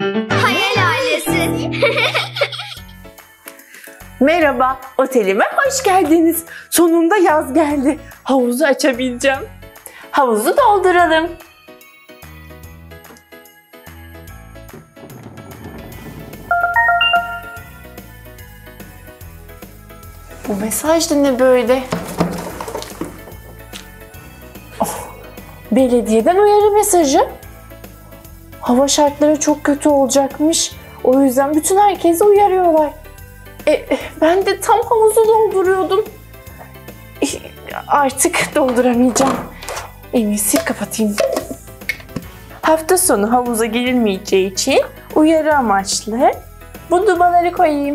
Hayal ailesi. Merhaba, otelime hoş geldiniz. Sonunda yaz geldi. Havuzu açabileceğim. Havuzu dolduralım. Bu mesaj da ne böyle? Belediyeden uyarı mesajı. Hava şartları çok kötü olacakmış. O yüzden bütün herkesi uyarıyorlar. Ben de tam havuzu dolduruyordum. Artık dolduramayacağım. En iyisi kapatayım. Hafta sonu havuza girilmeyeceği için uyarı amaçlı bu dubaları koyayım.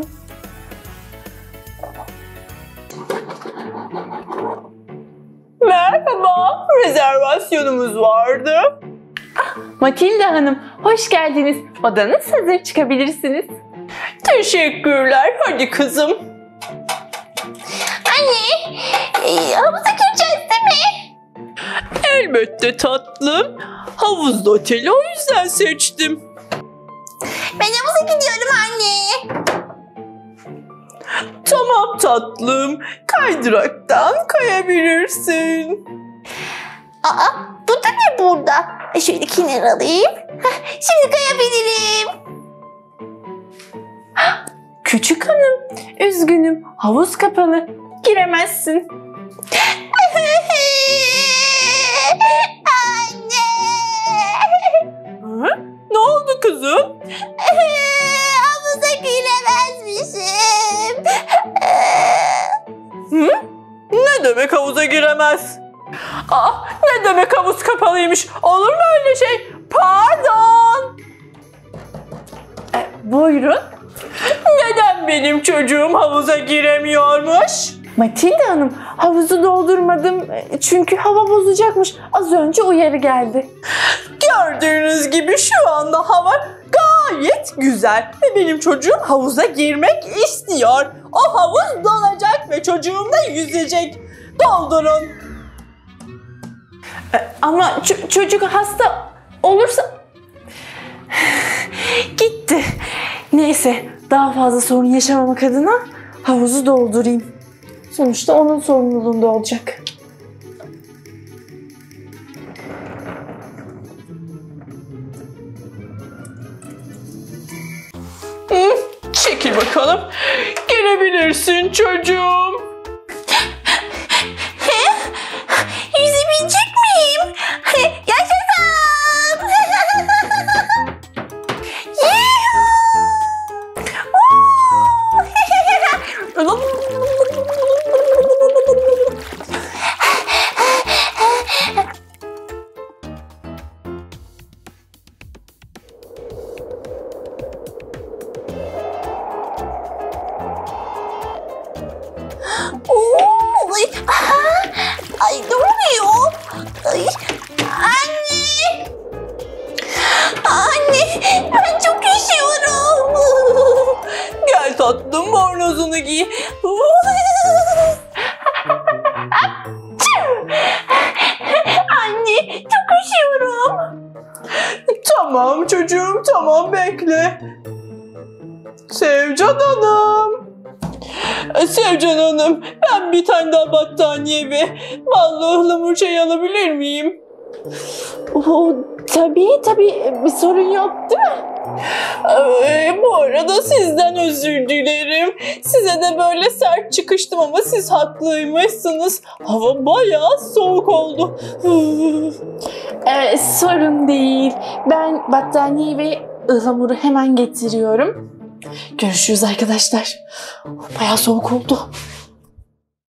Merhaba, rezervasyonumuz vardı. Matilda Hanım, hoş geldiniz. Odanız hazır, çıkabilirsiniz. Teşekkürler, hadi kızım. Anne, havuza gireceğiz değil mi? Elbette tatlım. Havuzda oteli o yüzden seçtim. Ben havuza gidiyorum anne. Tamam tatlım, kaydıraktan kayabilirsin. Aa, bu da ne burada? Şöyle kenara alayım. Şimdi kayabilirim. Küçük hanım, üzgünüm, havuz kapalı. Giremezsin. Anne. Hı? Ne oldu kızım? Havuza giremezmişim. Hı? Ne demek havuza giremez? Ne demek havuz kapalıymış? Olur mu öyle şey? Pardon. Buyurun. Neden benim çocuğum havuza giremiyormuş? Matilda Hanım, havuzu doldurmadım çünkü hava bozacakmış. Az önce uyarı geldi. Gördüğünüz gibi şu anda hava gayet güzel ve benim çocuğum havuza girmek istiyor. O havuz dolacak ve çocuğum da yüzecek. Doldurun. Ama çocuk hasta olursa... Gitti. Neyse, daha fazla sorun yaşamamak adına havuzu doldurayım. Sonuçta onun sorumluluğunda olacak. Çekil bakalım. Girebilirsin çocuğum. Yüzebilecek miyim? Yaşasın! Ay ne oluyor? Ay, anne! Anne, ben çok üşüyorum. Gel tatlım, bornozunu giy. Anne, çok üşüyorum. Tamam çocuğum, tamam, bekle. Sevcan Hanım. Sevcan Hanım, ben bir tane daha battaniye ve ballı ıhlamur çayı alabilir miyim? Tabii, bir sorun yok değil mi? Bu arada sizden özür dilerim. Size de böyle sert çıkıştım ama siz haklıymışsınız. Hava bayağı soğuk oldu. Sorun değil. Ben battaniye ve ıhlamuru hemen getiriyorum. Görüşürüz arkadaşlar. Bayağı soğuk oldu.